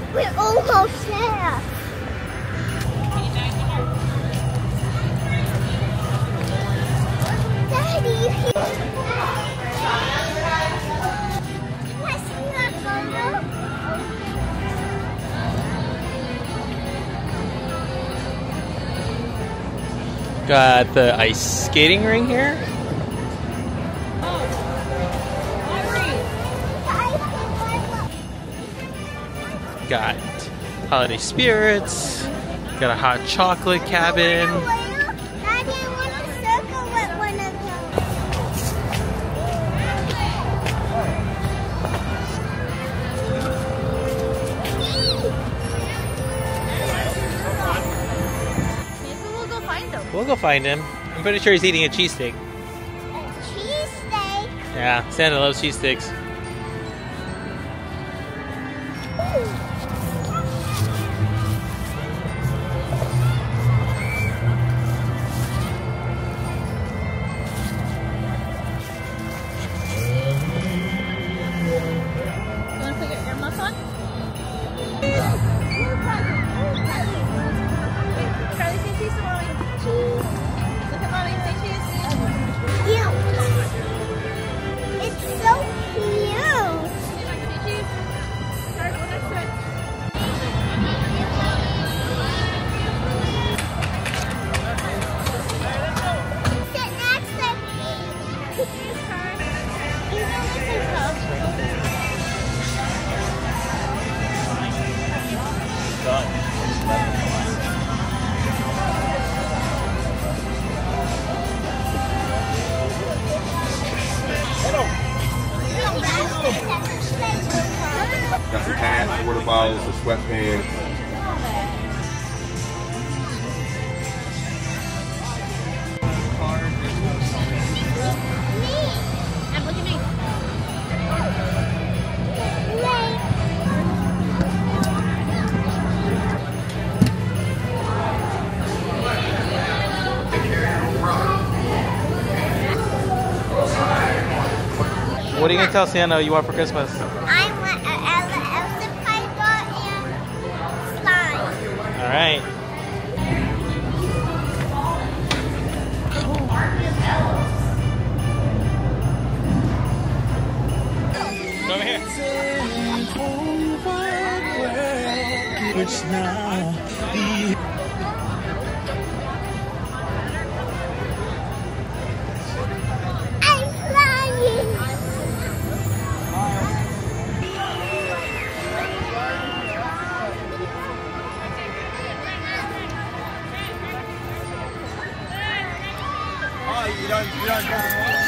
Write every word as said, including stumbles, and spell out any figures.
We're almost there. Daddy, got the ice skating ring here. Got holiday spirits. Got a hot chocolate cabin. Daddy, I want to circle with one of them. Maybe we'll go find him. We'll go find him. I'm pretty sure he's eating a cheesesteak. A cheesesteak? Yeah, Santa loves cheesesteaks. Got some hats, water bottles, the sweatpants. And look at me. What are you gonna tell Santa you want for Christmas? I want an Elsa Piper and slime. All right. Come here. I'm flying. Oh, you don't, you don't